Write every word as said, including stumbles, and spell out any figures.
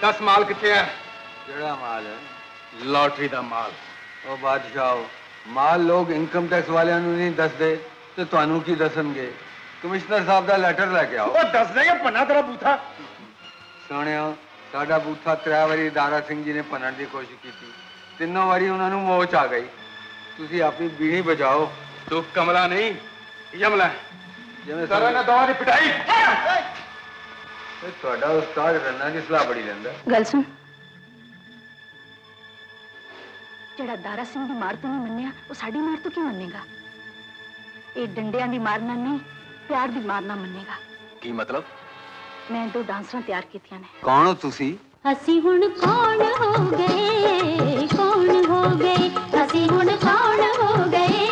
दस माल कितने है? केड़ा माल है? लॉटरी दा माल। ओ बादशाह, माल लोग इनकम टैक्स वालियां नूं नहीं दसदे ते तुहानू की दसणगे? कमिश्नर साहब दा लेटर लेके आओ। ओ दस देगा पन्ना तेरा बूथा। सुनियो, साडा बूथा त्रै वारी दारा सिंह जी ने भनण दी कोशिश की, तीनों वारी उन्हां नूं मोच आ गई। तुसी अपनी बीड़ी बजाओ। तू कमला नहीं यमला जिवें सारा ना दवा दी पिटाई। ਤੁਹਾਡਾ ਉਸਤਾਦ ਰੰਨਾ ਦੀ ਸਲਾਹ ਬੜੀ ਲੈਂਦਾ। ਗੱਲ ਸੁਣ, ਜਿਹੜਾ ਦਾਰਾ ਸਿੰਘ ਦੀ ਮਾਰ ਤੋਂ ਨਹੀਂ ਮੰਨਿਆ ਉਹ ਸਾਡੀ ਮਾਰ ਤੋਂ ਕੀ ਮੰਨੇਗਾ? ਇਹ ਡੰਡਿਆਂ ਦੀ ਮਾਰ ਨਾਲ ਨਹੀਂ, ਪਿਆਰ ਦੀ ਮਾਰ ਨਾਲ ਮੰਨੇਗਾ। ਕੀ ਮਤਲਬ? ਮੈਂ ਦੋ ਡਾਂਸਰਾਂ ਤਿਆਰ ਕੀਤੀਆਂ ਨੇ। ਕੌਣ ਹੋ ਤੁਸੀਂ? ਅਸੀਂ ਹੁਣ ਕੌਣ ਹੋ ਗਏ, ਕੌਣ ਹੋ ਗਏ, ਅਸੀਂ ਹੁਣ ਕੌਣ ਹੋ ਗਏ।